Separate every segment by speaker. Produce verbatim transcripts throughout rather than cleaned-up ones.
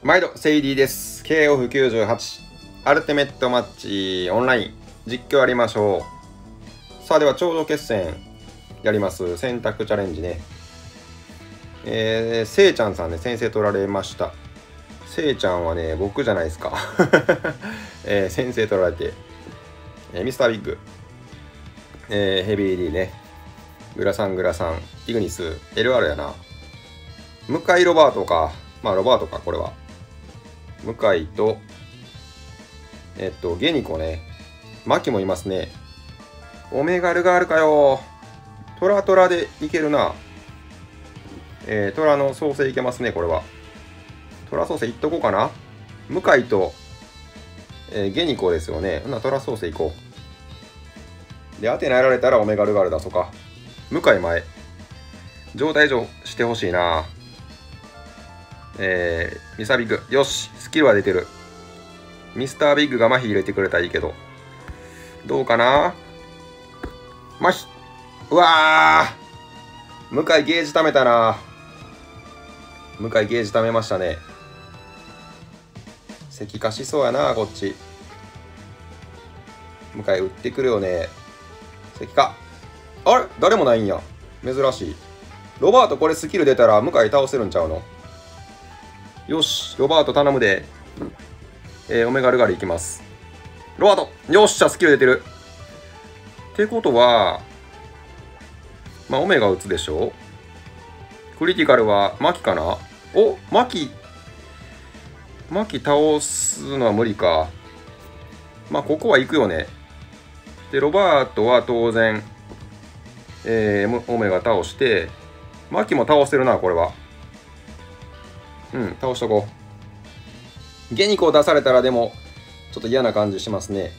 Speaker 1: 毎度セイディです。 ケーオフきゅうじゅうはち アルティメットマッチオンライン実況やりましょう。さあ、では頂上決戦やります。選択チャレンジね。えー、せいちゃんさんね、先生取られました。せいちゃんはね、僕じゃないですか、えー、先生取られて、えー、ミスタービッグ、えー、ヘビー D ね、グラサングラサン、イグニス、エルアール やな。向井ロバートか。まあロバートか、これは。向井と、えっと、ゲニコね。マキもいますね。オメガルがあるかよ。トラトラでいけるな。えー、トラの創生いけますね、これは。トラ創生いっとこうかな。向井と、えー、ゲニコですよね。ほな、トラ創生いこう。で、アテナやられたらオメガルガール出そうか。向井前。状態上してほしいな。えー、ミスタービッグ。よし、スキルは出てる。ミスタービッグが麻痺入れてくれたらいいけど。どうかな。麻痺。うわー、向井ゲージ貯めたな。向井ゲージ貯めましたね。石化しそうやな、こっち。向井打ってくるよね。石化。あれ、誰もないんや。珍しい。ロバートこれスキル出たら向井倒せるんちゃうの。よし、ロバート頼むで。えー、オメガルガルいきます。ロバート、よっしゃ、スキル出てる。ってことは、まあ、オメガ打つでしょ。クリティカルはマキかな。お、マキ、マキ倒すのは無理か。まあ、ここは行くよね。で、ロバートは当然、えー、オメガ倒して、マキも倒せるな、これは。うん、倒しとこう。ゲニコを出されたらでも、ちょっと嫌な感じしますね。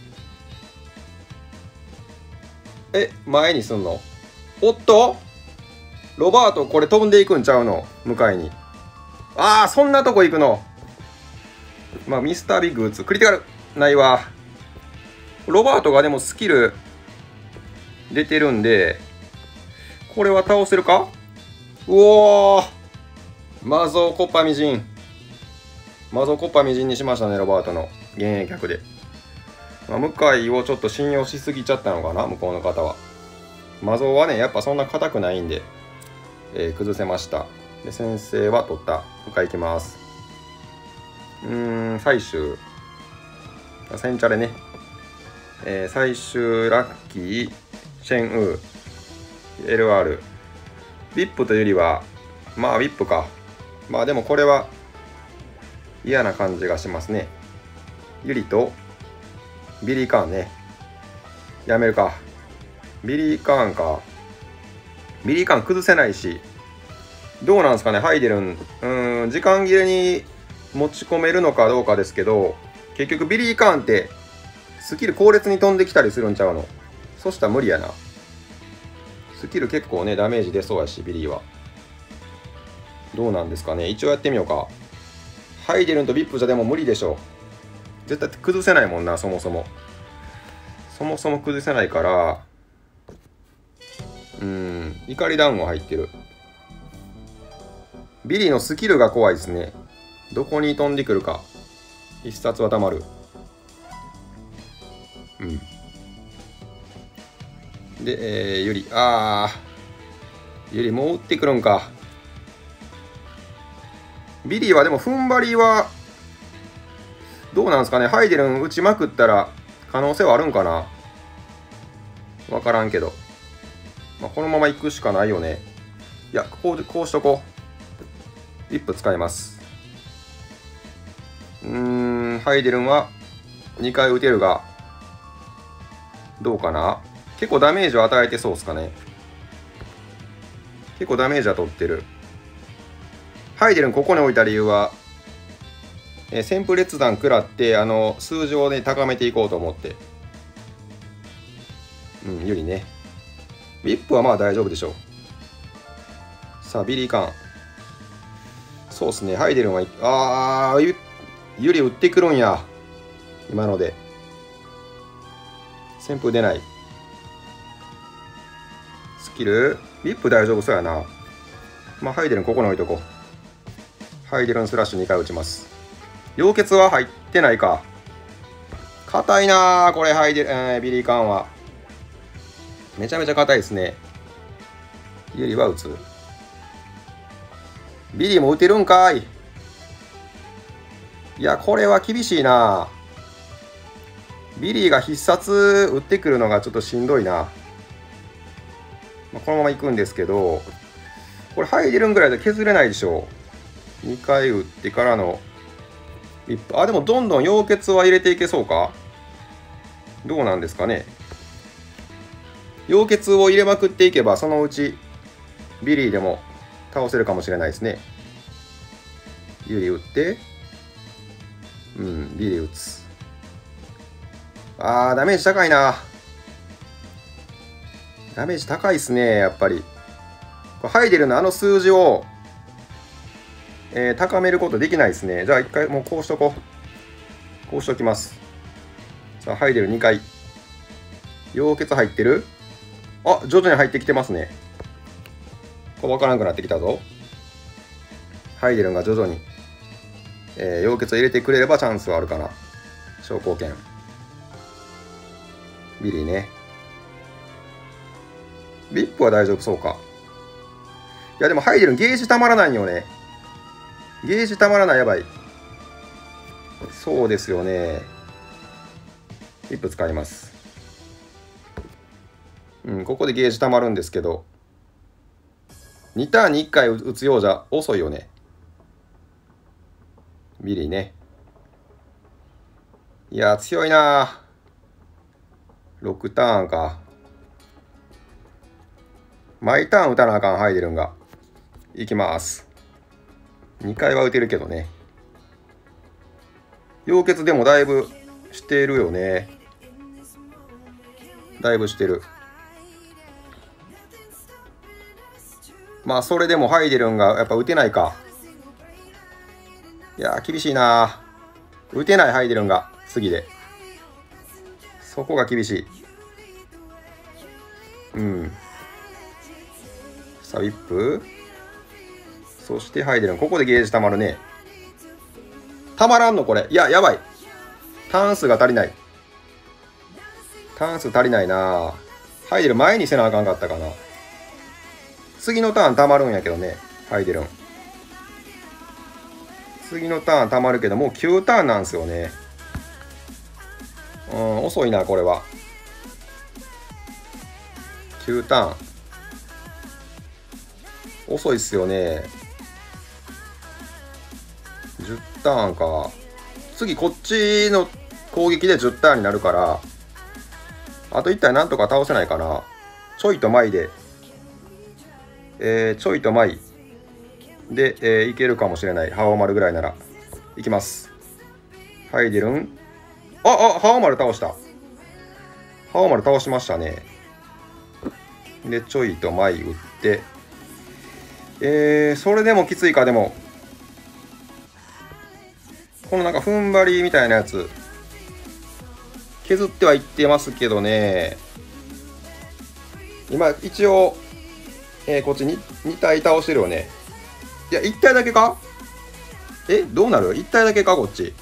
Speaker 1: え、前にすんの？おっと？ロバート、これ飛んでいくんちゃうの？向かいに。ああ、そんなとこ行くの？まあ、ミスタービッグ打つ。クリティカルないわ。ロバートがでもスキル出てるんで、これは倒せるか？うおー、マゾーコッパみじん。マゾーコッパみじんにしましたね、ロバートの現役客で。まあ、向井をちょっと信用しすぎちゃったのかな、向こうの方は。マゾーはね、やっぱそんな硬くないんで、えー、崩せました。で、先生は取った。向井いきます。うーん、最終。センチャレね。えー、最終、ラッキー、シェンウー、エルアール。ビップというよりは、まあ、ビップか。まあ、でもこれは嫌な感じがしますね。ユリとビリー・カーンね。やめるか。ビリー・カーンか。ビリー・カーン崩せないし、どうなんですかね、ハイデルン。うーん、時間切れに持ち込めるのかどうかですけど、結局ビリー・カーンってスキル後列に飛んできたりするんちゃうの。そしたら無理やな。スキル結構ね、ダメージ出そうやし、ビリーは。どうなんですかね。一応やってみようか。ハイデルンとビップじゃでも無理でしょ。絶対崩せないもんな、そもそも。そもそも崩せないから、うーん、怒り団子入ってる。ビリーのスキルが怖いですね。どこに飛んでくるか。必殺はたまる。うん。で、えー、ユリ。あー。ユリもう打ってくるんか。ビリーはでも踏ん張りはどうなんですかね。ハイデルン打ちまくったら可能性はあるんかな。わからんけど、まあ、このまま行くしかないよね。いや、こうこうしとこう。リップ使います。うーん、ハイデルンはにかい打てるがどうかな。結構ダメージを与えてそうですかね。結構ダメージは取ってる。ハイデルンここに置いた理由は、えー、旋風列弾食らってあの数字をね高めていこうと思って。うん、ユリね。ウィップはまあ大丈夫でしょう。さあ、ビリー・カーン。そうですね、ハイデルンは、あー、ユリ打ってくるんや。今ので。旋風出ない。スキル、ウィップ大丈夫そうやな。まあ、ハイデルンここに置いとこう。ハイデルンスラッシュにかい打ちます。 溶血は入ってないか。硬いなーこれ、ハイデル、えー、ビリーカーンは。めちゃめちゃ硬いですね。ユリは打つ。ビリーも打てるんかい。いや、これは厳しいな。ビリーが必殺打ってくるのがちょっとしんどいな。まあ、このまま行くんですけど、これハイデルンぐらいで削れないでしょう。にかい打ってからのリップ。あ、でもどんどん溶血は入れていけそうか。どうなんですかね。溶血を入れまくっていけば、そのうちビリーでも倒せるかもしれないですね。ユリ打って、うん、ビリー打つ。あー、ダメージ高いな。ダメージ高いっすね、やっぱり。ハイデルのあの数字を、えー、高めることできないですね。じゃあ一回もうこうしとこう。こうしときます。さあ、ハイデルにかい。溶血入ってる？あ、徐々に入ってきてますね。これ分からなくなってきたぞ。ハイデルンが徐々に、えー、溶血を入れてくれればチャンスはあるかな。昇降拳。ビリーね。ビップは大丈夫そうか。いやでもハイデルンゲージたまらないよね。ゲージたまらない、やばい。そうですよね。ビップ使います。うん、ここでゲージたまるんですけど、にターンにいっかい打つようじゃ遅いよね。ビリーね。いや、強いな。ろくターンか。毎ターン打たなあかん、ハイデルンが。いきます。にかいは打てるけどね。溶血でもだいぶしてるよね。だいぶしてる。まあ、それでもハイデルンがやっぱ打てないか。いやー、厳しいな。打てないハイデルンが、次で。そこが厳しい。うん。さあ、ウィップ。そしてハイデルン。ここでゲージたまるね。たまらんのこれ。いや、やばい。ターン数が足りない。ターン数足りないな。ハイデルン前にせなあかんかったかな。次のターンたまるんやけどね。ハイデルン。次のターンたまるけど、もうきゅうターンなんですよね。うん、遅いな、これは。きゅうターン。遅いっすよね。じゅうターンか。次こっちの攻撃でじゅうターンになるから、あといち体なんとか倒せないかな。ちょいと前で、えー、ちょいと前で、えー、いけるかもしれない。ハオマルぐらいなら。いきます。ハイデルン。あ、あ、ハオマル倒した。ハオマル倒しましたね。で、ちょいと前打って、えー、それでもきついか、でも。このなんか踏ん張りみたいなやつ、削ってはいってますけどね。今、一応、えー、こっちにに体倒してるよね。いや、いち体だけか？え、どうなる？ いち 体だけか、こっち。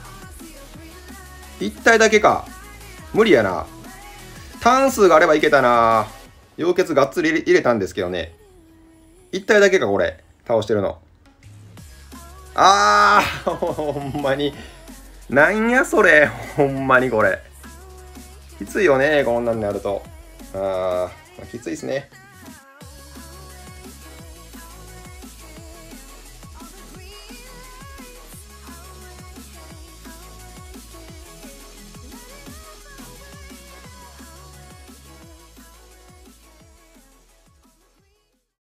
Speaker 1: いち体だけか。無理やな。ターン数があればいけたな。溶血がっつり入れたんですけどね。いち体だけか、これ。倒してるの。あー、ほんまに。なんやそれ。ほんまにこれ。きついよね、こんなんになると。あー、まあ、きついっすね。